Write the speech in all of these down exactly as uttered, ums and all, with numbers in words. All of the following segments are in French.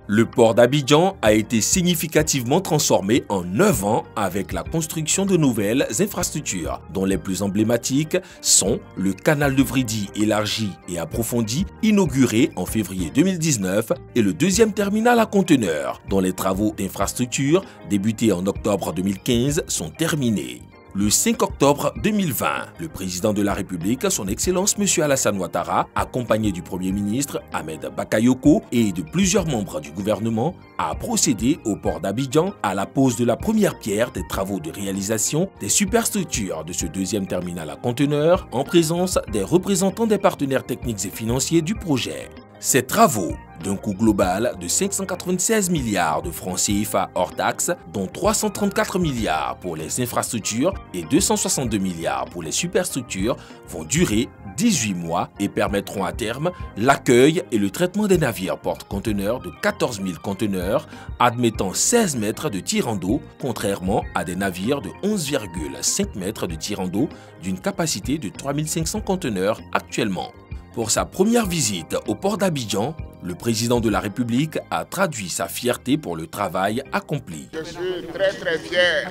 Le port d'Abidjan a été significativement transformé en neuf ans avec la construction de nouvelles infrastructures, dont les plus emblématiques sont le canal de Vridi élargi et approfondi, inauguré en février deux mille dix-neuf, et le deuxième terminal à conteneurs, dont les travaux d'infrastructure, débutés en octobre deux mille quinze, sont terminés. Le cinq octobre deux mille vingt, le président de la République, son Excellence M. Alassane Ouattara, accompagné du Premier ministre Ahmed Bakayoko et de plusieurs membres du gouvernement, a procédé au port d'Abidjan à la pose de la première pierre des travaux de réalisation des superstructures de ce deuxième terminal à conteneurs en présence des représentants des partenaires techniques et financiers du projet. Ces travaux, d'un coût global de cinq cent quatre-vingt-seize milliards de francs C F A hors taxes, dont trois cent trente-quatre milliards pour les infrastructures et deux cent soixante-deux milliards pour les superstructures, vont durer dix-huit mois et permettront à terme l'accueil et le traitement des navires porte-conteneurs de quatorze mille conteneurs admettant seize mètres de tirant d'eau, contrairement à des navires de onze virgule cinq mètres de tirant d'eau d'une capacité de trois mille cinq cents conteneurs actuellement. Pour sa première visite au port d'Abidjan, le président de la République a traduit sa fierté pour le travail accompli. Je suis très très fier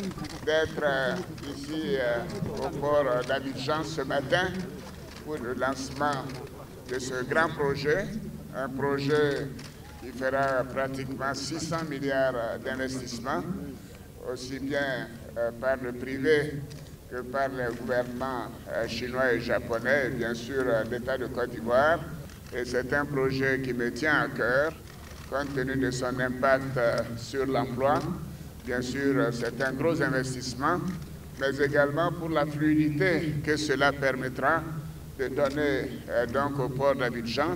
d'être ici au port d'Abidjan ce matin pour le lancement de ce grand projet, un projet qui fera pratiquement six cents milliards d'investissements, aussi bien par le privé que par les gouvernements chinois et japonais, et bien sûr l'État de Côte d'Ivoire. Et c'est un projet qui me tient à cœur, compte tenu de son impact sur l'emploi. Bien sûr, c'est un gros investissement, mais également pour la fluidité que cela permettra de donner donc au port d'Abidjan,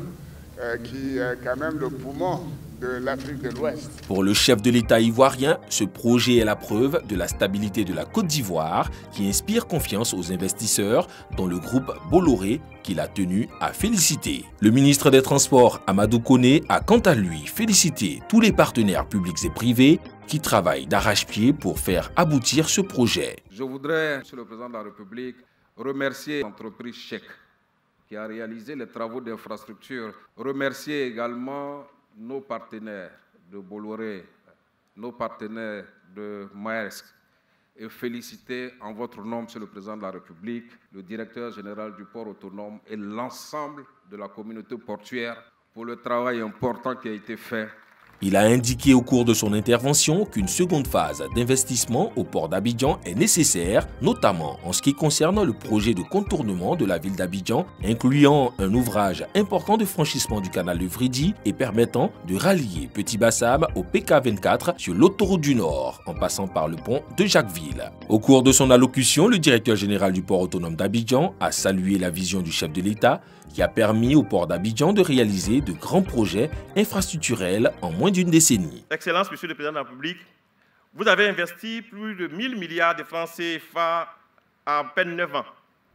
qui est quand même le poumon de l'Afrique de l'Ouest. Pour le chef de l'État ivoirien, ce projet est la preuve de la stabilité de la Côte d'Ivoire qui inspire confiance aux investisseurs, dont le groupe Bolloré, qu'il a tenu à féliciter. Le ministre des Transports, Amadou Koné, a quant à lui félicité tous les partenaires publics et privés qui travaillent d'arrache-pied pour faire aboutir ce projet. Je voudrais, Monsieur le Président de la République, remercier l'entreprise Chèque qui a réalisé les travaux d'infrastructure, remercier également nos partenaires de Bolloré, nos partenaires de Maersk, et féliciter en votre nom, Monsieur le Président de la République, le directeur général du port autonome et l'ensemble de la communauté portuaire pour le travail important qui a été fait. Il a indiqué au cours de son intervention qu'une seconde phase d'investissement au port d'Abidjan est nécessaire, notamment en ce qui concerne le projet de contournement de la ville d'Abidjan, incluant un ouvrage important de franchissement du canal de Vridi et permettant de rallier Petit Bassam au P K vingt-quatre sur l'autoroute du Nord, en passant par le pont de Jacquesville. Au cours de son allocution, le directeur général du port autonome d'Abidjan a salué la vision du chef de l'État qui a permis au port d'Abidjan de réaliser de grands projets infrastructurels en moins d'une décennie. Excellence, Monsieur le Président de la République, vous avez investi plus de mille milliards de francs C F A en à peine neuf ans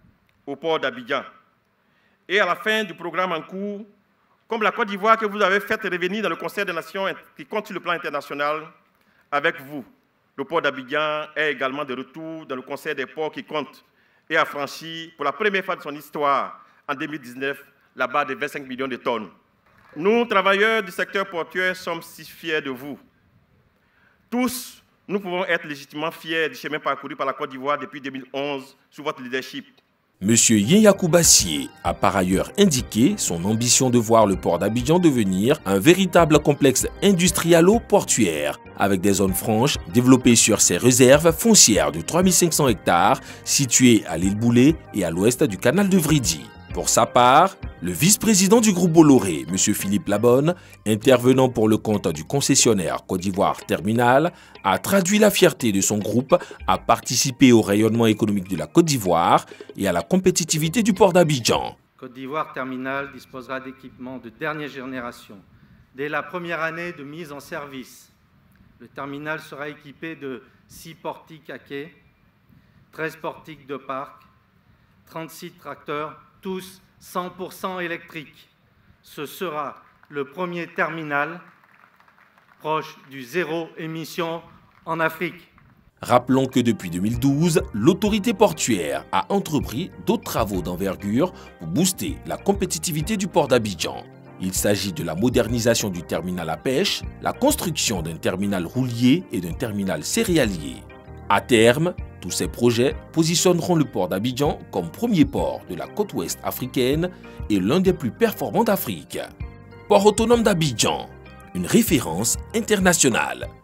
au port d'Abidjan. Et à la fin du programme en cours, comme la Côte d'Ivoire que vous avez fait revenir dans le Conseil des Nations qui compte sur le plan international, avec vous, le port d'Abidjan est également de retour dans le Conseil des ports qui compte et a franchi pour la première fois de son histoire en deux mille dix-neuf la barre de vingt-cinq millions de tonnes. Nous, travailleurs du secteur portuaire, sommes si fiers de vous. Tous, nous pouvons être légitimement fiers du chemin parcouru par la Côte d'Ivoire depuis deux mille onze sous votre leadership. Monsieur Yenyakou Bassier a par ailleurs indiqué son ambition de voir le port d'Abidjan devenir un véritable complexe industrialo-portuaire avec des zones franches développées sur ses réserves foncières de trois mille cinq cents hectares situées à l'île Boulé et à l'ouest du canal de Vridi. Pour sa part, le vice-président du groupe Bolloré, M. Philippe Labonne, intervenant pour le compte du concessionnaire Côte d'Ivoire Terminal, a traduit la fierté de son groupe à participer au rayonnement économique de la Côte d'Ivoire et à la compétitivité du port d'Abidjan. Côte d'Ivoire Terminal disposera d'équipements de dernière génération. Dès la première année de mise en service, le terminal sera équipé de six portiques à quai, treize portiques de parc, trente-six tracteurs, tous cent pour cent électriques. Ce sera le premier terminal proche du zéro émission en Afrique. Rappelons que depuis deux mille douze, l'autorité portuaire a entrepris d'autres travaux d'envergure pour booster la compétitivité du port d'Abidjan. Il s'agit de la modernisation du terminal à pêche, la construction d'un terminal roulier et d'un terminal céréalier. À terme, tous ces projets positionneront le port d'Abidjan comme premier port de la côte ouest africaine et l'un des plus performants d'Afrique. Port autonome d'Abidjan, une référence internationale.